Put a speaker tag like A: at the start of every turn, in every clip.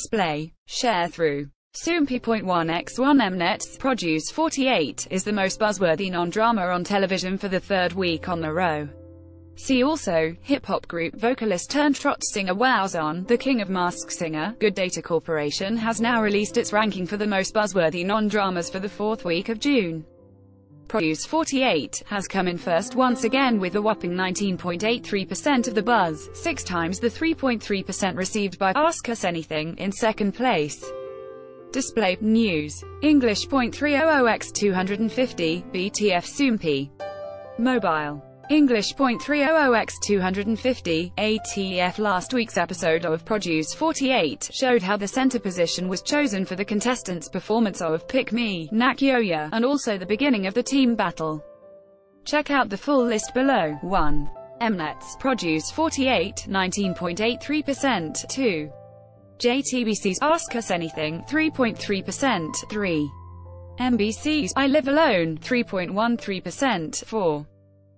A: Display. Sharethrough. Soompi.1x1 Mnet's Produce 48 is the most buzzworthy non-drama on television for the third week on the row. See also, hip-hop group vocalist turned trot singer Wowzone, the King of Masked Singer. Good Data Corporation has now released its ranking for the most buzzworthy non-dramas for the fourth week of June. Produce 48 has come in first once again with a whopping 19.83% of the buzz, 6 times the 3.3% received by Ask Us Anything in second place. Display. News. English. 300x250, BTF Soompi. Mobile. English. 300x250, ATF. Last week's episode of Produce 48 showed how the center position was chosen for the contestants' performance of Pick Me, Nakyoya, and also the beginning of the team battle. Check out the full list below. 1. Mnet's Produce 48, 19.83%, 2. JTBC's Ask Us Anything, 3.3%, 3. MBC's I Live Alone, 3.13%, 4.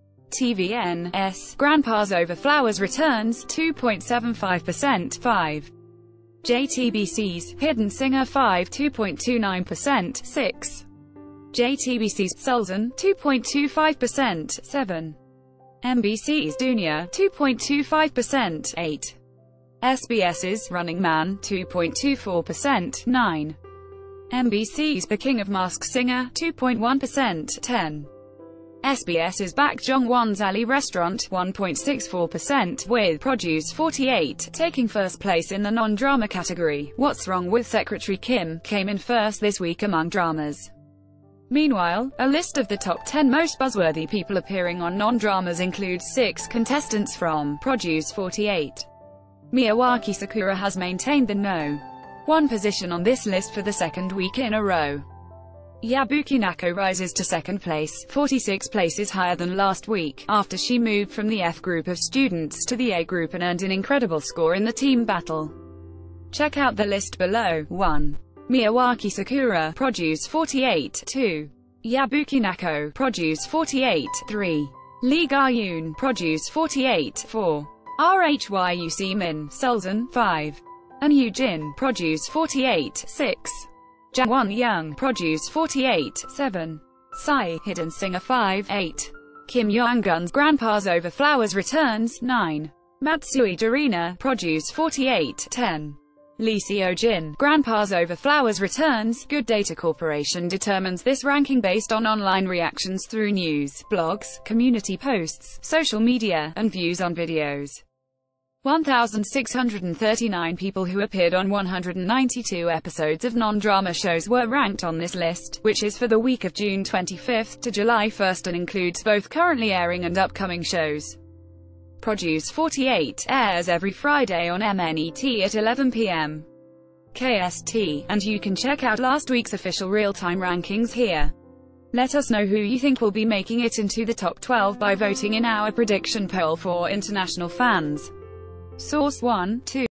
A: TVN's Grandpa's Over Flowers returns, 2.75%, 5. JTBC's Hidden Singer 5, 2.29%, 6. JTBC's Sultan, 2.25%, 7. MBC's Dunya, 2.25%, 8. SBS's Running Man, 2.24%, 9. MBC's The King of Masked Singer, 2.1%, 10. SBS's Bak Jong-won's Ali Restaurant, 1.64%, with Produce 48 taking first place in the non-drama category. What's Wrong with Secretary Kim came in first this week among dramas. Meanwhile, a list of the top 10 most buzzworthy people appearing on non-dramas includes 6 contestants from Produce 48. Miyawaki Sakura has maintained the No. 1 position on this list for the second week in a row. Yabuki Nako rises to second place, 46 places higher than last week, after she moved from the F group of students to the A group and earned an incredible score in the team battle. Check out the list below. 1. Miyawaki Sakura, Produce 48, 2. Yabuki Nako, Produce 48, 3. Lee Ga-yoon, Produce 48, 4. Rhyuc Min, Sultan, 5. And Yoo-jin, Produce 48, 6. Jang Won-young, Produce 48, 7. Psy, Hidden Singer 5, 8. Kim Young-gun's Grandpa's Over Flowers returns, 9. Matsui Dorina, Produce 48, 10. Lee Seo-jin, Grandpa's Over Flowers returns. Good Data Corporation determines this ranking based on online reactions through news, blogs, community posts, social media, and views on videos. 1,639 people who appeared on 192 episodes of non-drama shows were ranked on this list, which is for the week of June 25 to July 1 and includes both currently airing and upcoming shows. Produce 48 airs every Friday on Mnet at 11 p.m. KST, and you can check out last week's official real-time rankings here. Let us know who you think will be making it into the top 12 by voting in our prediction poll for international fans. Source 1, 2.